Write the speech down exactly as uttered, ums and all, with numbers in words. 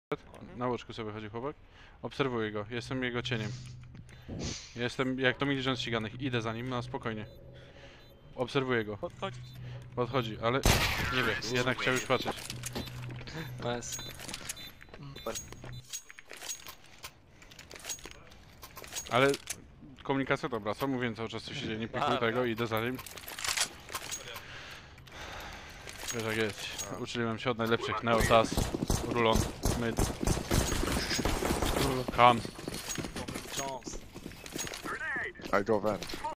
Na łoczku sobie chodzi chłopak. Obserwuję go, jestem jego cieniem. Jestem jak to milion ściganych, idę za nim na spokojnie. Obserwuję go. Podchodzi. Podchodzi, ale nie wie, jednak chciał już patrzeć. Bez. Ale komunikacja dobra, co mówię cały czas co się dzieje, nie pikuj tego, idę za nim. Wiesz jak jest, uczyłem się od najlepszych, Neotas, Rulon, Mid, Khan. Jones. I go vent.